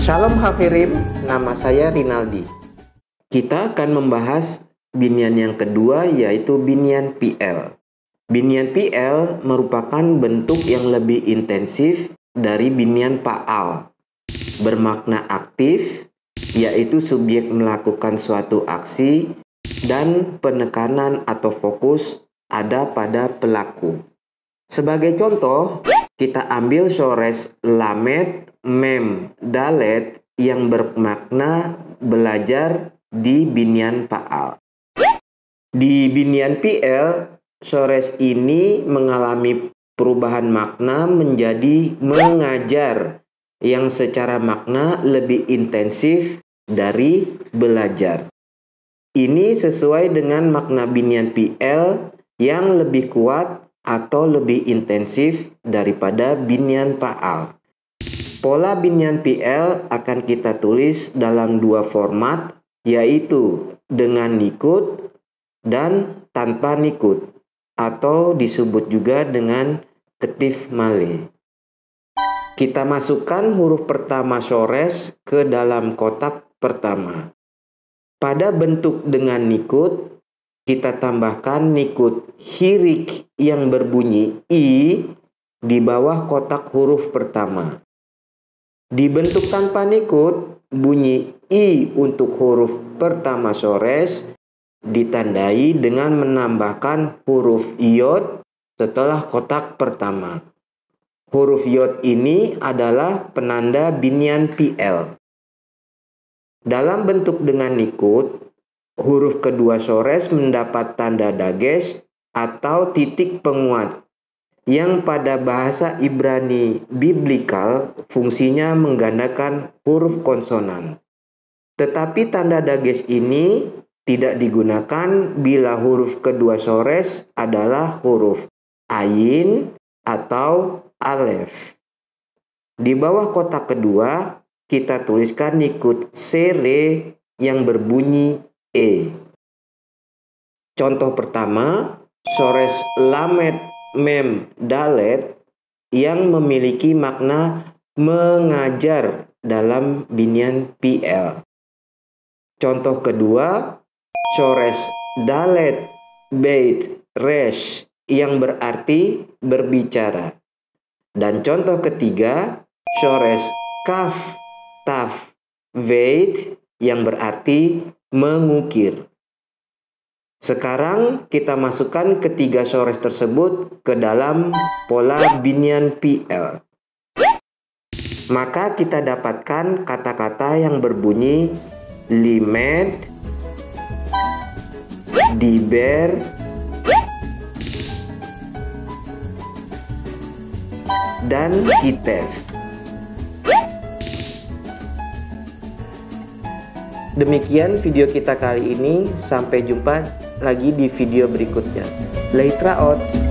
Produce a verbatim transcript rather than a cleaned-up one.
Shalom Hafirim, nama saya Rinaldi. Kita akan membahas binian yang kedua, yaitu binian P L. Binian P L merupakan bentuk yang lebih intensif dari binian Paal. Bermakna aktif, yaitu subjek melakukan suatu aksi dan penekanan atau fokus ada pada pelaku. Sebagai contoh, kita ambil sores lamet, mem, dalet yang bermakna belajar di binian Paal. Di binian P L, sores ini mengalami perubahan makna menjadi mengajar yang secara makna lebih intensif dari belajar. Ini sesuai dengan makna binian P L yang lebih kuat atau lebih intensif daripada binian Paal. Pola binian P L akan kita tulis dalam dua format, yaitu dengan nikut dan tanpa nikut, atau disebut juga dengan ketif male. Kita masukkan huruf pertama sores ke dalam kotak pertama. Pada bentuk dengan nikut, kita tambahkan nikut hirik yang berbunyi I di bawah kotak huruf pertama. Di bentuk tanpa nikut, bunyi I untuk huruf pertama sores ditandai dengan menambahkan huruf iod setelah kotak pertama. Huruf iod ini adalah penanda binian P L. Dalam bentuk dengan nikut, huruf kedua sores mendapat tanda dagesh atau titik penguat yang pada bahasa Ibrani biblikal fungsinya menggandakan huruf konsonan. Tetapi tanda dagesh ini tidak digunakan bila huruf kedua sores adalah huruf ayin atau alef. Di bawah kotak kedua, kita tuliskan nikut sere yang berbunyi E. Contoh pertama, sores lamet, mem, dalet yang memiliki makna mengajar dalam binian P L. Contoh kedua, sores dalet, beit, resh yang berarti berbicara. Dan contoh ketiga, sores kaf, taf, veit yang berarti mengukir. Sekarang kita masukkan ketiga sores tersebut ke dalam pola binian P L. Maka kita dapatkan kata-kata yang berbunyi limed, diber, dan kitef. Demikian video kita kali ini. Sampai jumpa lagi di video berikutnya. Leitra out.